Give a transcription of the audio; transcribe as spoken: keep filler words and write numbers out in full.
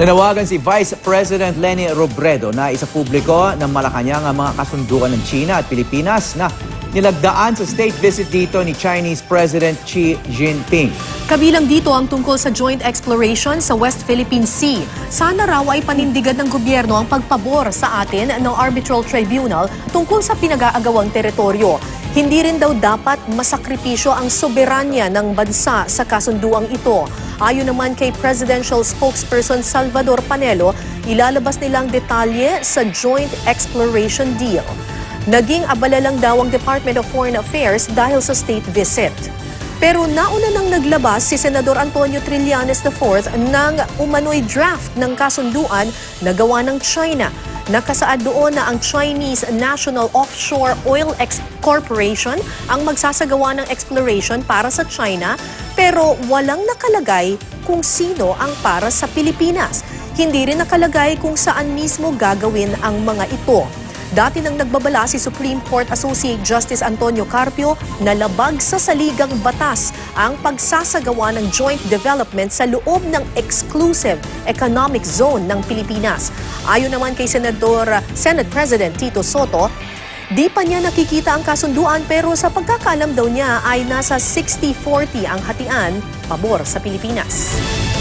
Nanawagan si Vice President Leni Robredo na isapubliko ng Malacanang ang mga kasunduan ng China at Pilipinas na nilagdaan sa state visit dito ni Chinese President Xi Jinping. Kabilang dito ang tungkol sa joint exploration sa West Philippine Sea. Sana raw ay panindigan ng gobyerno ang pagpabor sa atin ng Arbitral Tribunal tungkol sa pinag-aagawang teritoryo. Hindi rin daw dapat masakripisyo ang soberanya ng bansa sa kasunduang ito. Ayon naman kay Presidential Spokesperson Salvador Panelo, ilalabas nilang detalye sa joint exploration deal. Naging abala lang daw ang Department of Foreign Affairs dahil sa state visit. Pero nauna nang naglabas si Senador Antonio Trillanes the fourth ng umano'y draft ng kasunduan na gawa ng China. Nakasaad doon na ang Chinese National Offshore Oil Corporation ang magsasagawa ng exploration para sa China, pero walang nakalagay kung sino ang para sa Pilipinas. Hindi rin nakalagay kung saan mismo gagawin ang mga ito. Dati nang nagbabala si Supreme Court Associate Justice Antonio Carpio na labag sa saligang batas ang pagsasagawa ng joint development sa loob ng exclusive economic zone ng Pilipinas. Ayon naman kay Senador Senate President Tito Soto, di pa niya nakikita ang kasunduan pero sa pagkakaalam daw niya ay nasa sixty forty ang hatian pabor sa Pilipinas.